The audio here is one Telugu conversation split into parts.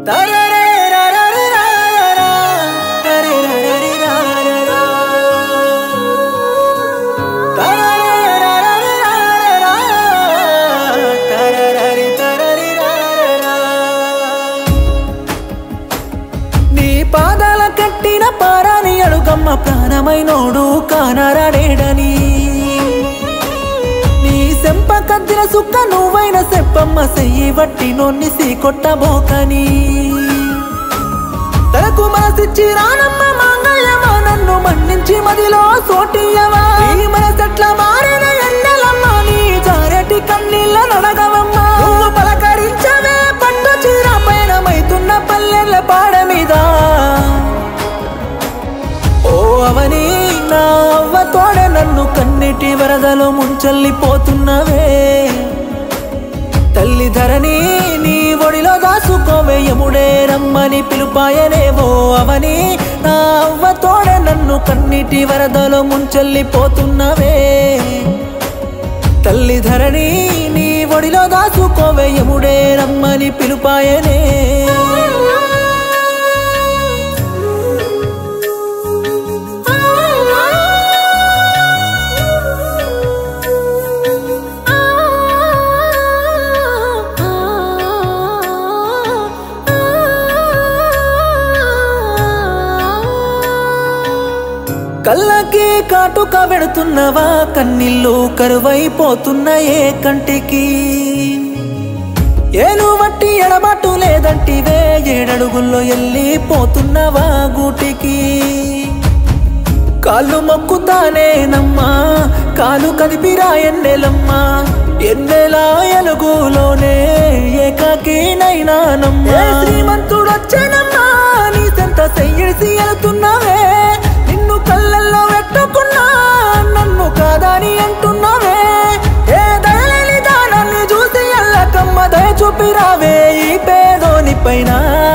పాదాల కట్టిన పారాని అడుగమ్మ ప్రాణమైనోడు కానరాడేడని నీ సెంప కద్దిన సుక్క నువ్వైన సెప్పమ్మ సెయ్యి వట్టి నొన్ని సీకొట్టబోకని తలకు మనసిచ్చి రానమ్మ మాంగళ్యమా నన్ను మన్నించి మదిలో సోటియవా నీ మనసెట్ల మారిన ఎన్నెలమ్మ నీ జారెటి కన్నీళ్ళ నడగవమ్మ నువ్వు పలకరించవే పట్టు చీర పయనమైతున్న పల్లెల పాడ మీద ఓ అవని నా అవ్వ తోడే నన్ను కన్నిటి వరదలో ముంచెల్లిపోతున్నవే తల్లి ధరణి నీ ఒడిలో దాసుకోవే యముడే రమ్మని పిలుపాయనేవో అవని నా అవ్వ తోడే నన్ను కన్నిటి వరదలో ముంచెల్లిపోతున్నవే తల్లి ధరణి నీ ఒడిలో దాసుకోవే యముడే రమ్మని పిలుపాయనే కళ్ళకి కాటుక వెడుతున్నవా కన్నీళ్ళు కరువైపోతున్నాయే కంటికి ఏను వట్టి ఎడబాటు లేదంటివే ఏడడుగుల్లో వెళ్ళిపోతున్నవా గూటికి కాళ్ళు మొక్కుతానేనమ్మా కాలు కదిపిరా ఎన్నెలమ్మా ఎన్నెలా ఎలుగులోనే ఏకాకినైనానమ్మా శ్రీమంతుడొచ్చానమ్మా నీ సెంత సెయ్యిడిసి వెళ్తున్నావే నిన్ను కళ్ళల్లో పెట్టుకున్నా నన్ను కాదని అంటున్నావే ఏ దయలేని దానాన్ని చూసి అల్లకమ్మ దయ చూపిరావే ఈ పేదోని పైన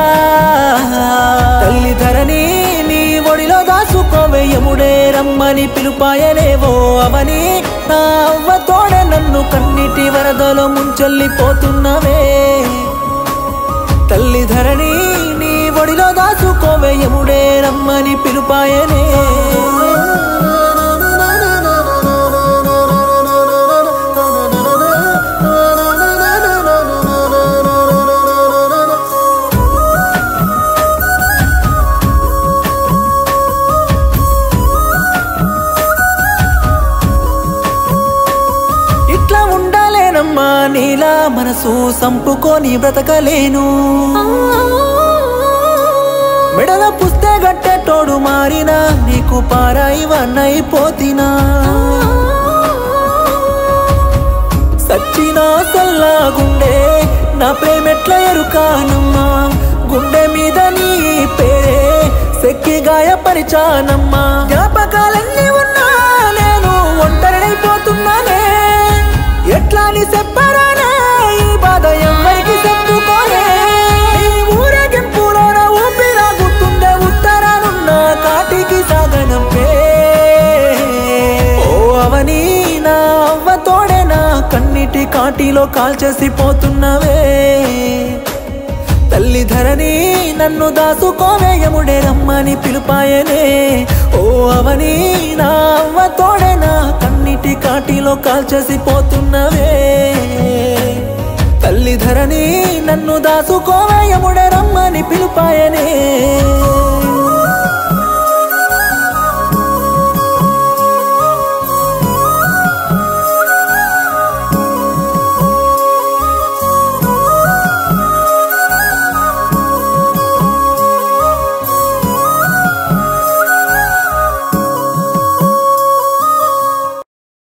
తల్లి ధరణి నీ ఒడిలో దాసుకోవే యముడే రమ్మని పిలుపాయనేవో అవని నా అవ్వ తోడే నన్ను కన్నిటి వరదలో ముంచెల్లిపోతున్నవే తల్లి ధరణి నీ ఒడిలో దాసుకోవే యముడే రమ్మని పిలుపాయనే ఇట్లా ఉండాలేనమ్మా నీలా మనసు సంపుకొని బ్రతకలేను మెడల పుస్తే గట్టెటోడు మారినా నీకు పారాయివన్నైపోతినా సచ్చినా సల్లా గుండె నా ప్రేమెట్ల ఎరుకానమ్మా గుండె మీద నీ పేరే సెక్కి గాయపరిచానమ్మా జ్ఞాపకాలన్నీ ఉన్నా నేను ఒంటరినైపోతున్నానే ఎట్లా నీ చెప్పరానే ఈ బాధ ఎవరికి చెప్పుకోనే ఊరేగింపులోన ఊపిరాగుతుండే ఉత్తరానున్న కాటికి సాగనంపే ఓ అవని నా అవ్వ తోడే నా కన్నిటి కాటిలో కాల్చేసిపోతున్నవే తల్లి ధరణి నన్ను దాసుకోవే యముడే రమ్మని పిలుపాయనే ఓ అవని నా అవ్వ తోడే నా కన్నిటి కాటిలో కాల్చేసిపోతున్నవే తల్లి ధరణి నన్ను దాసుకోవే యముడే రమ్మని పిలుపాయనే